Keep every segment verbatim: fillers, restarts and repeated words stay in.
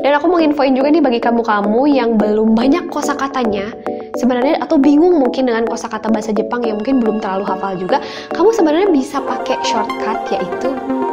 Dan aku mau infoin juga nih bagi kamu-kamu yang belum banyak kosakatanya sebenarnya, atau bingung mungkin dengan kosakata bahasa Jepang yang mungkin belum terlalu hafal juga, kamu sebenarnya bisa pakai shortcut, yaitu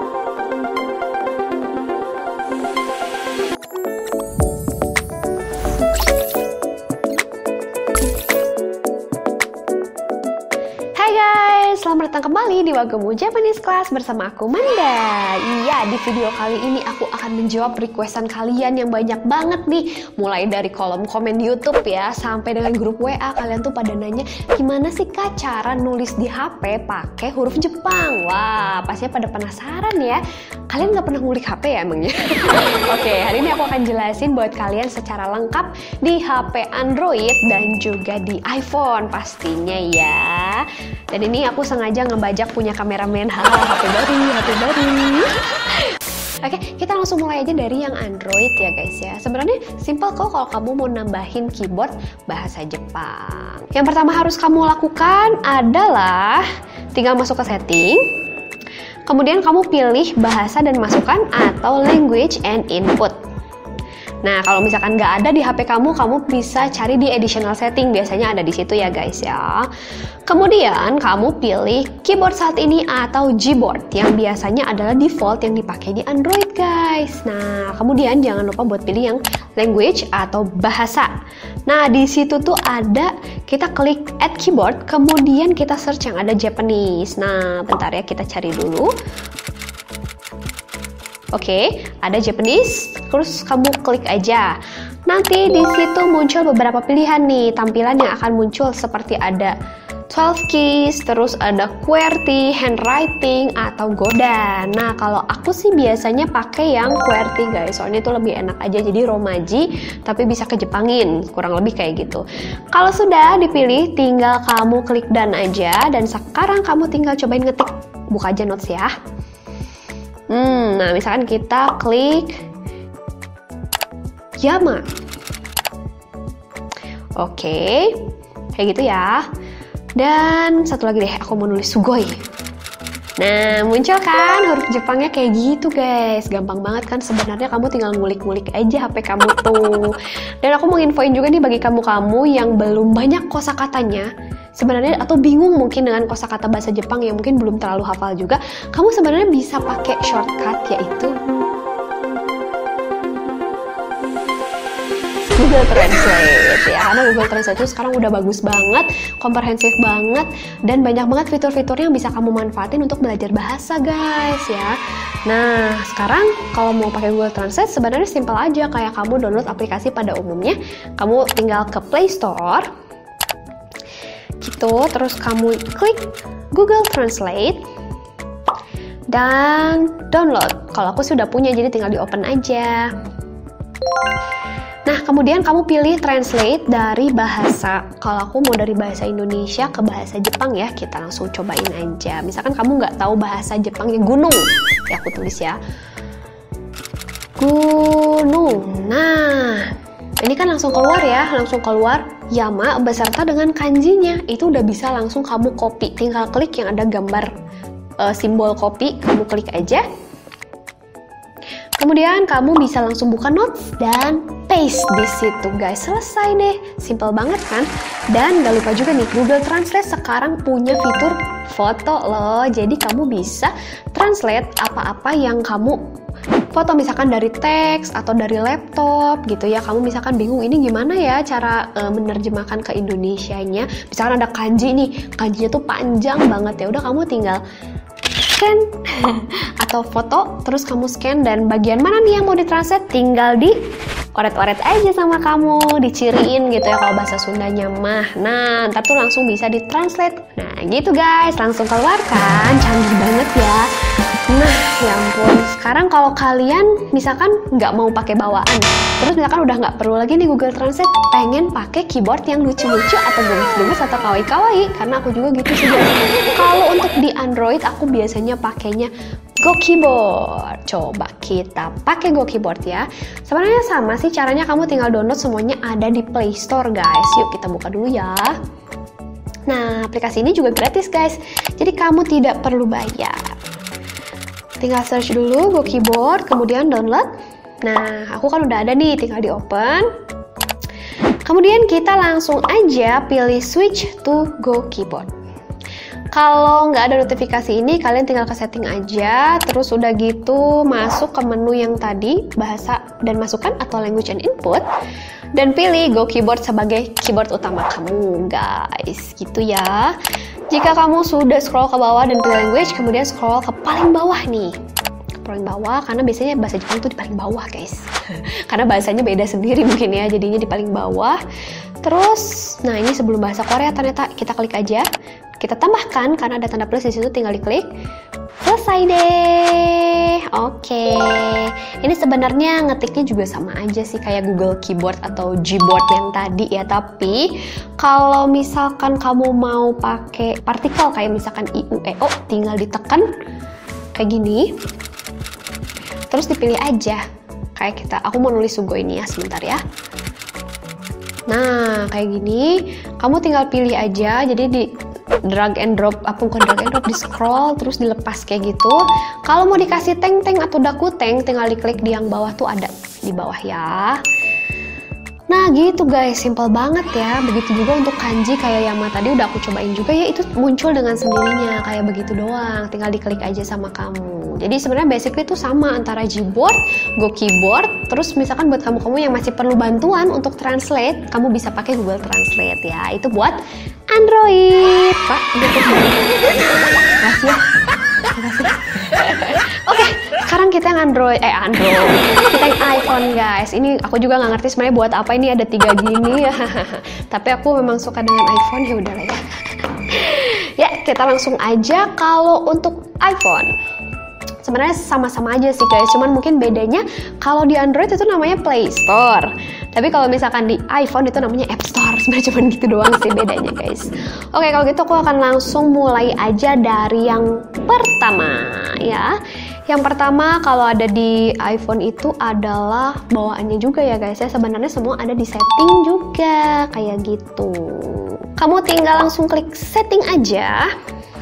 selamat datang kembali di Wagemu Japanese Class bersama aku Manda. Iya, di video kali ini aku akan menjawab requestan kalian yang banyak banget nih. Mulai dari kolom komen di YouTube ya, sampai dengan grup W A. Kalian tuh pada nanya, gimana sih Kak cara nulis di H P pakai huruf Jepang? Wah, pastinya pada penasaran ya. Kalian nggak pernah ngulik H P ya emangnya? Oke, hari ini aku akan jelasin buat kalian secara lengkap di H P Android dan juga di iPhone pastinya ya. Dan ini aku sengaja ngebajak punya kameramen. H P baru, H P baru. Oke, kita langsung mulai aja dari yang Android ya guys ya. Sebenarnya simple kok kalau kamu mau nambahin keyboard bahasa Jepang. Yang pertama harus kamu lakukan adalah tinggal masuk ke setting. Kemudian kamu pilih bahasa dan masukan atau language and input. Nah, kalau misalkan nggak ada di H P kamu, kamu bisa cari di additional setting. Biasanya ada di situ ya guys ya. Kemudian kamu pilih keyboard saat ini atau Gboard yang biasanya adalah default yang dipakai di Android guys. Nah, kemudian jangan lupa buat pilih yang language atau bahasa. Nah, di situ tuh ada, kita klik add keyboard, kemudian kita search yang ada Japanese. Nah, bentar ya, kita cari dulu. Oke, okay, ada Japanese, terus kamu klik aja. Nanti di situ muncul beberapa pilihan nih, tampilan yang akan muncul seperti ada twelve keys, terus ada QWERTY, handwriting, atau Godan. Nah, kalau aku sih biasanya pakai yang QWERTY guys, soalnya itu lebih enak aja, jadi romaji, tapi bisa kejepangin, kurang lebih kayak gitu. Kalau sudah dipilih, tinggal kamu klik done aja, dan sekarang kamu tinggal cobain ngetik, buka aja notes ya. Hmm, nah misalkan kita klik Yama. Oke, kayak gitu ya. Dan satu lagi deh, aku mau nulis Sugoi. Nah, muncul kan huruf Jepangnya kayak gitu guys. Gampang banget kan, sebenarnya kamu tinggal ngulik-ngulik aja H P kamu tuh. Dan aku mau infoin juga nih bagi kamu-kamu yang belum banyak kosakatanya sebenarnya, atau bingung mungkin dengan kosakata bahasa Jepang yang mungkin belum terlalu hafal juga, kamu sebenarnya bisa pakai shortcut, yaitu Google Translate ya. Karena Google Translate itu sekarang udah bagus banget, komprehensif banget, dan banyak banget fitur-fiturnya yang bisa kamu manfaatin untuk belajar bahasa guys ya. Nah, sekarang kalau mau pakai Google Translate sebenarnya simple aja, kayak kamu download aplikasi pada umumnya. Kamu tinggal ke Play Store gitu, terus kamu klik Google Translate dan download. Kalau aku sudah punya, jadi tinggal di open aja. Nah, kemudian kamu pilih translate dari bahasa. Kalau aku mau dari bahasa Indonesia ke bahasa Jepang ya, kita langsung cobain aja. Misalkan kamu nggak tahu bahasa Jepangnya gunung, ya aku tulis ya gunung. Nah, ini kan langsung keluar ya, langsung keluar Yama beserta dengan kanjinya. Itu udah bisa langsung kamu copy. Tinggal klik yang ada gambar uh, simbol copy, kamu klik aja. Kemudian kamu bisa langsung buka notes dan paste di situ guys. Selesai deh, simple banget kan? Dan gak lupa juga nih, Google Translate sekarang punya fitur foto loh. Jadi kamu bisa translate apa-apa yang kamu foto, misalkan dari teks atau dari laptop gitu ya. Kamu misalkan bingung ini gimana ya cara e, menerjemahkan ke Indonesianya. Misalkan ada kanji nih, kanjinya tuh panjang banget ya. Udah kamu tinggal scan atau foto, terus kamu scan, dan bagian mana nih yang mau ditranslate tinggal di oret-oret aja sama kamu, diciriin gitu ya kalau bahasa Sundanya mah. Nah, ntar tuh langsung bisa ditranslate. Nah, gitu guys, langsung keluar kan, canggih banget ya. Nah, ya ampun. Sekarang kalau kalian misalkan nggak mau pakai bawaan, terus misalkan udah nggak perlu lagi nih Google Translate, pengen pakai keyboard yang lucu-lucu atau gemes-gemes atau kawaii-kawaii, karena aku juga gitu sih. Kalau untuk di Android, aku biasanya pakainya Go Keyboard. Coba kita pakai Go Keyboard ya. Sebenarnya sama sih caranya, kamu tinggal download, semuanya ada di Play Store guys. Yuk kita buka dulu ya. Nah, aplikasi ini juga gratis guys, jadi kamu tidak perlu bayar. Tinggal search dulu Go Keyboard, kemudian download. Nah, aku kan udah ada nih, tinggal di open. Kemudian kita langsung aja pilih switch to Go Keyboard. Kalau nggak ada notifikasi ini, kalian tinggal ke setting aja, terus udah gitu masuk ke menu yang tadi, bahasa dan masukan atau language and input, dan pilih Go Keyboard sebagai keyboard utama kamu, guys. Gitu ya. Jika kamu sudah scroll ke bawah dan pilih language, kemudian scroll ke paling bawah nih. Paling bawah, karena biasanya bahasa Jepang tuh di paling bawah, guys. Karena bahasanya beda sendiri mungkin ya, jadinya di paling bawah. Terus, nah ini sebelum bahasa Korea ternyata kita klik aja, kita tambahkan karena ada tanda plus di situ, tinggal diklik. Selesai deh. Oke. Ini sebenarnya ngetiknya juga sama aja sih kayak Google Keyboard atau Gboard yang tadi ya, tapi kalau misalkan kamu mau pakai partikel kayak misalkan I U E O, tinggal ditekan kayak gini. Terus dipilih aja kayak kita, aku mau nulis Sugoi ini ya, sebentar ya. Nah kayak gini, kamu tinggal pilih aja, jadi di drag and drop, apa bukan drag and drop, di scroll terus dilepas kayak gitu. Kalau mau dikasih teng-teng atau dakuteng, tinggal diklik di yang bawah tuh ada di bawah ya. Nah gitu guys, simple banget ya. Begitu juga untuk kanji kayak Yama tadi udah aku cobain juga ya, itu muncul dengan sendirinya kayak begitu doang, tinggal diklik aja sama kamu. Jadi sebenarnya basically itu sama antara Gboard, Go Keyboard. Terus misalkan buat kamu-kamu yang masih perlu bantuan untuk translate, kamu bisa pakai Google Translate ya. Itu buat Android. Pak, makasih ya. Makasih. Oke, sekarang kita yang Android, eh Android, kita yang iPhone guys. Ini aku juga nggak ngerti sebenarnya buat apa ini ada tiga gini ya. Tapi aku memang suka dengan iPhone, ya udahlah ya. Ya, kita langsung aja. Kalau untuk iPhone, sebenarnya sama-sama aja sih guys, cuman mungkin bedanya kalau di Android itu namanya Play Store, tapi kalau misalkan di iPhone itu namanya App Store. Sebenarnya cuma gitu doang sih bedanya guys. Oke, kalau gitu aku akan langsung mulai aja dari yang pertama ya. Yang pertama kalau ada di iPhone itu adalah bawaannya juga ya guys ya. Sebenarnya semua ada di setting juga kayak gitu. Kamu tinggal langsung klik setting aja.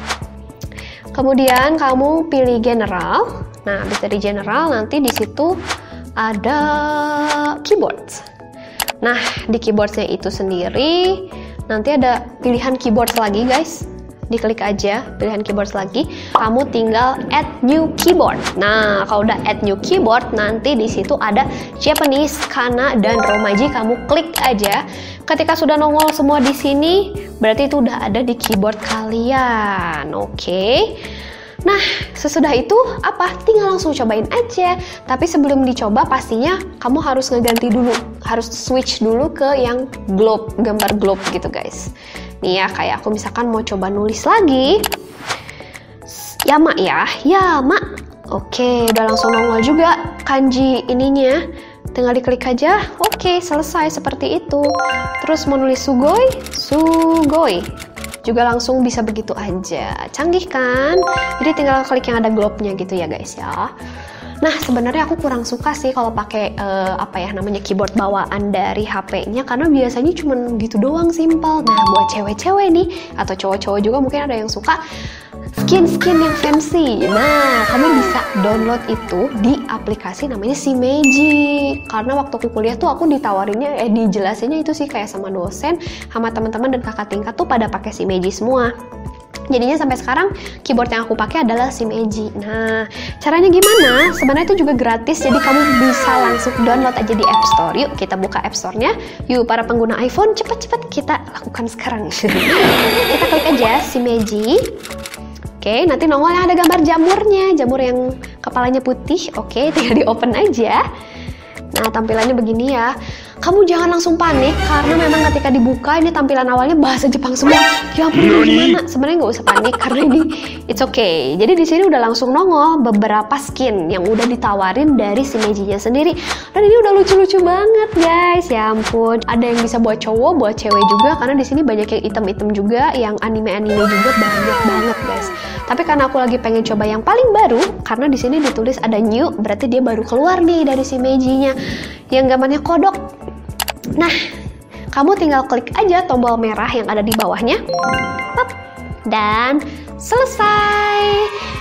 Kemudian kamu pilih general. Nah, bisa di general, nanti di situ ada keyboard. Nah, di keyboardnya itu sendiri nanti ada pilihan keyboard lagi guys. Diklik aja pilihan keyboard lagi. Kamu tinggal add new keyboard. Nah, kalau udah add new keyboard, nanti di situ ada Japanese, Kana, dan Romaji. Kamu klik aja. Ketika sudah nongol semua di sini, berarti itu udah ada di keyboard kalian. Oke. Okay. Nah, sesudah itu apa? Tinggal langsung cobain aja. Tapi sebelum dicoba pastinya kamu harus ngeganti dulu. Harus switch dulu ke yang globe, gambar globe gitu guys. Nih ya, kayak aku misalkan mau coba nulis lagi. Yama ya, Yama. Oke, udah langsung nongol juga kanji ininya. Tinggal diklik aja. Oke, selesai seperti itu. Terus mau nulis Sugoi, Sugoi. Juga langsung bisa begitu aja. Canggih kan? Jadi tinggal klik yang ada globe-nya gitu ya guys ya. Nah, sebenarnya aku kurang suka sih kalau pakai uh, apa ya namanya keyboard bawaan dari H P-nya, karena biasanya cuma gitu doang, simple. Nah, buat cewek-cewek nih atau cowok-cowok juga mungkin ada yang suka skin-skin yang fancy. Nah, kamu bisa download itu di aplikasi namanya Shimeji. Karena waktu aku kuliah tuh aku ditawarinnya, eh dijelasinnya itu sih kayak sama dosen, sama teman-teman dan kakak tingkat tuh pada pakai Shimeji semua. Jadinya sampai sekarang keyboard yang aku pakai adalah Shimeji. Nah, caranya gimana? Sebenarnya itu juga gratis, jadi kamu bisa langsung download aja di App Store. Yuk, kita buka App Store-nya. Yuk, para pengguna iPhone, cepet-cepet kita lakukan sekarang. Kita klik aja Shimeji. Oke, nanti nongol yang ada gambar jamurnya, jamur yang kepalanya putih. Oke, tinggal di open aja. Nah, tampilannya begini ya. Kamu jangan langsung panik, karena memang ketika dibuka ini tampilan awalnya bahasa Jepang semua. Ya ampun, gimana? Sebenarnya nggak usah panik karena ini it's okay. Jadi di sini udah langsung nongol beberapa skin yang udah ditawarin dari Shimeji-nya sendiri. Dan ini udah lucu-lucu banget guys. Ya ampun, ada yang bisa buat cowok, buat cewek juga. Karena di sini banyak yang item-item juga, yang anime-anime juga banyak banget guys. Tapi karena aku lagi pengen coba yang paling baru, karena di sini ditulis ada new, berarti dia baru keluar nih dari Shimeji-nya. Yang gambarnya kodok. Nah, kamu tinggal klik aja tombol merah yang ada di bawahnya. Dan selesai.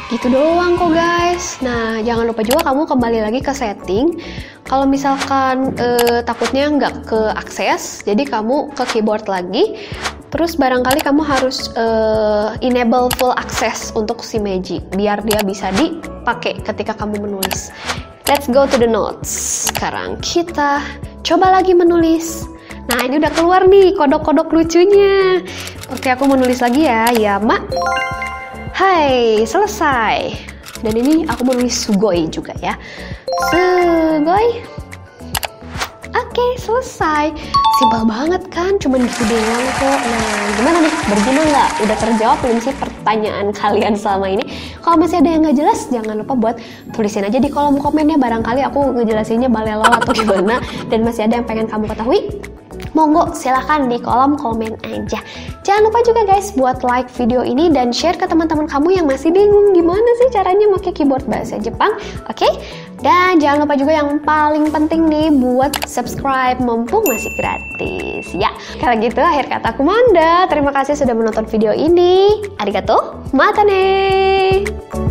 Gitu doang kok guys. Nah, jangan lupa juga kamu kembali lagi ke setting. Kalau misalkan eh, takutnya nggak ke akses, jadi kamu ke keyboard lagi. Terus barangkali kamu harus eh, enable full access untuk si Magic, biar dia bisa dipakai ketika kamu menulis. Let's go to the notes. Sekarang kita coba lagi menulis. Nah, ini udah keluar nih kodok-kodok lucunya. Oke, aku menulis lagi ya. Ya, Mak. Hai, selesai. Dan ini aku menulis sugoi juga ya. Sugoi. Oke, selesai. Simpel banget kan, cuman gitu doang kok. Nah, gimana nih? Berguna nggak? Udah terjawab belum sih pertanyaan kalian selama ini? Kalau masih ada yang nggak jelas, jangan lupa buat tulisin aja di kolom komennya. Barangkali aku ngejelasinnya balelo atau gimana. Dan masih ada yang pengen kamu ketahui, monggo silahkan di kolom komen aja. Jangan lupa juga guys buat like video ini dan share ke teman-teman kamu yang masih bingung gimana sih caranya pakai keyboard bahasa Jepang. Oke? Okay? Dan jangan lupa juga yang paling penting nih buat subscribe mumpung masih gratis. Ya, kalau gitu akhir kataku Manda. Terima kasih sudah menonton video ini. Arigato, mata ne.